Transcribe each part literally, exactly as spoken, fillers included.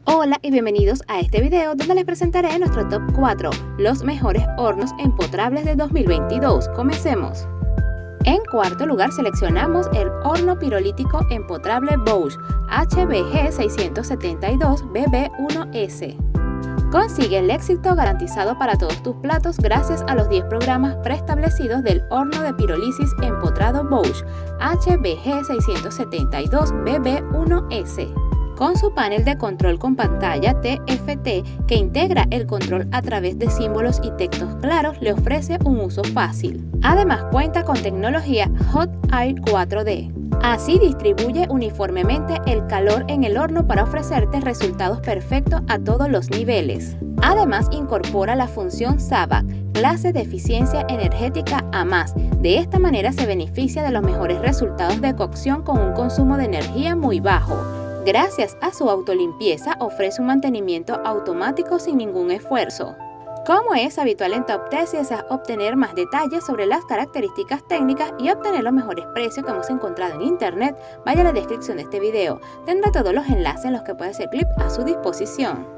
Hola y bienvenidos a este video donde les presentaré nuestro top cuatro, los mejores hornos empotrables de dos mil veintidós. Comencemos. En cuarto lugar seleccionamos el horno pirolítico empotrable Bosch H B G seiscientos setenta y dos B B uno S. Consigue el éxito garantizado para todos tus platos gracias a los diez programas preestablecidos del horno de pirólisis empotrado Bosch H B G seiscientos setenta y dos B B uno S. Con su panel de control con pantalla T F T que integra el control a través de símbolos y textos claros, le ofrece un uso fácil. Además cuenta con tecnología Hot Air cuatro D. Así distribuye uniformemente el calor en el horno para ofrecerte resultados perfectos a todos los niveles. Además incorpora la función S A V A C, clase de eficiencia energética A más. De esta manera se beneficia de los mejores resultados de cocción con un consumo de energía muy bajo. Gracias a su autolimpieza ofrece un mantenimiento automático sin ningún esfuerzo. Como es habitual en Top Test, si deseas obtener más detalles sobre las características técnicas y obtener los mejores precios que hemos encontrado en internet, vaya a la descripción de este video. Tendrá todos los enlaces en los que puede hacer clic a su disposición.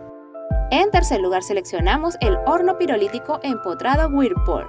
En tercer lugar seleccionamos el horno pirolítico empotrado Whirlpool.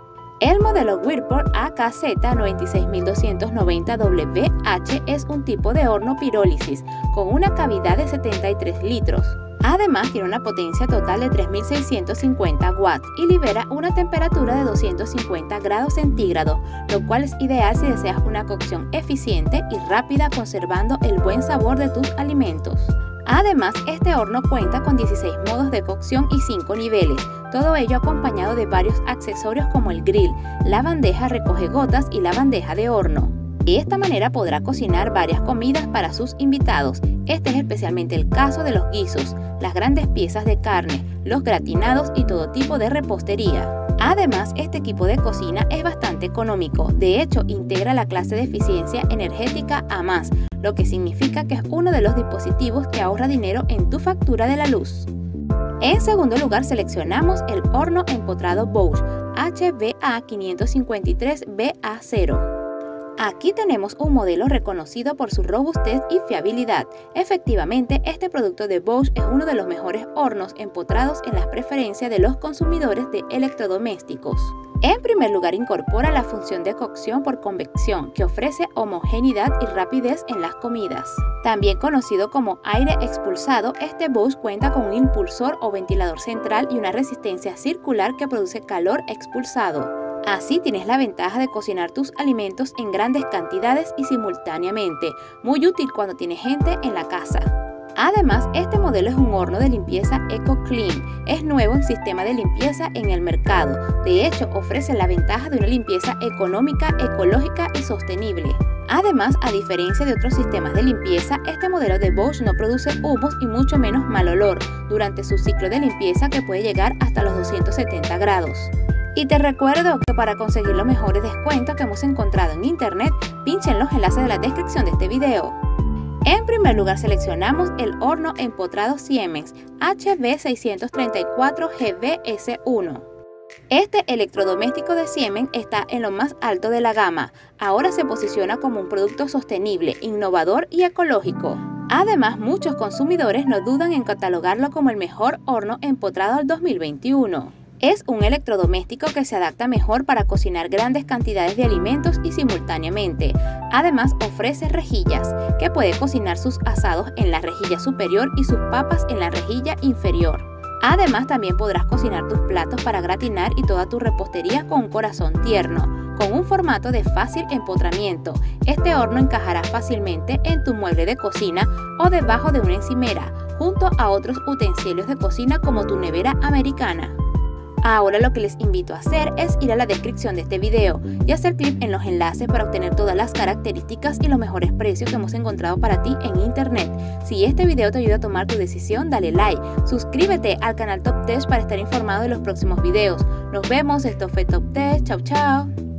El modelo Whirlpool A K Z nueve seis dos nueve cero W H es un tipo de horno pirólisis con una cavidad de setenta y tres litros. Además tiene una potencia total de tres mil seiscientos cincuenta watts y libera una temperatura de doscientos cincuenta grados centígrados, lo cual es ideal si deseas una cocción eficiente y rápida conservando el buen sabor de tus alimentos. Además, este horno cuenta con dieciséis modos de cocción y cinco niveles, todo ello acompañado de varios accesorios como el grill, la bandeja recogegotas y la bandeja de horno. De esta manera podrá cocinar varias comidas para sus invitados. Este es especialmente el caso de los guisos, las grandes piezas de carne, los gratinados y todo tipo de repostería. Además, este equipo de cocina es bastante económico, de hecho integra la clase de eficiencia energética A más, lo que significa que es uno de los dispositivos que ahorra dinero en tu factura de la luz. En segundo lugar seleccionamos el horno empotrado Bosch H B A quinientos cincuenta y tres B A cero. Aquí tenemos un modelo reconocido por su robustez y fiabilidad. Efectivamente, este producto de Bosch es uno de los mejores hornos empotrados en las preferencias de los consumidores de electrodomésticos. En primer lugar, incorpora la función de cocción por convección, que ofrece homogeneidad y rapidez en las comidas. También conocido como aire expulsado, este Bosch cuenta con un impulsor o ventilador central y una resistencia circular que produce calor expulsado. Así tienes la ventaja de cocinar tus alimentos en grandes cantidades y simultáneamente, muy útil cuando tienes gente en la casa. Además, este modelo es un horno de limpieza EcoClean, es nuevo en sistema de limpieza en el mercado, de hecho ofrece la ventaja de una limpieza económica, ecológica y sostenible. Además, a diferencia de otros sistemas de limpieza, este modelo de Bosch no produce humos y mucho menos mal olor durante su ciclo de limpieza que puede llegar hasta los doscientos setenta grados. Y te recuerdo que para conseguir los mejores descuentos que hemos encontrado en internet, pincha en los enlaces de la descripción de este video. En primer lugar seleccionamos el horno empotrado Siemens H B seiscientos treinta y cuatro G B S uno. Este electrodoméstico de Siemens está en lo más alto de la gama. Ahora se posiciona como un producto sostenible, innovador y ecológico. Además, muchos consumidores no dudan en catalogarlo como el mejor horno empotrado del dos mil veintiuno. Es un electrodoméstico que se adapta mejor para cocinar grandes cantidades de alimentos y simultáneamente. Además, ofrece rejillas, que puede cocinar sus asados en la rejilla superior y sus papas en la rejilla inferior. Además, también podrás cocinar tus platos para gratinar y toda tu repostería con un corazón tierno. Con un formato de fácil empotramiento, este horno encajará fácilmente en tu mueble de cocina o debajo de una encimera, junto a otros utensilios de cocina como tu nevera americana. Ahora lo que les invito a hacer es ir a la descripción de este video y hacer clic en los enlaces para obtener todas las características y los mejores precios que hemos encontrado para ti en internet. Si este video te ayuda a tomar tu decisión, dale like, suscríbete al canal Top Test para estar informado de los próximos videos. Nos vemos, esto fue Top Test, chao chao.